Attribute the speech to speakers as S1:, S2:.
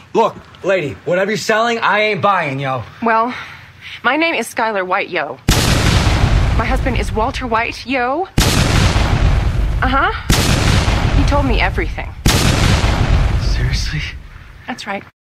S1: Look, lady, whatever you're selling, I ain't buying, yo.
S2: Well, my name is Skylar White, yo. My husband is Walter White, yo. Uh-huh. He told me everything.
S1: Seriously?
S2: That's right.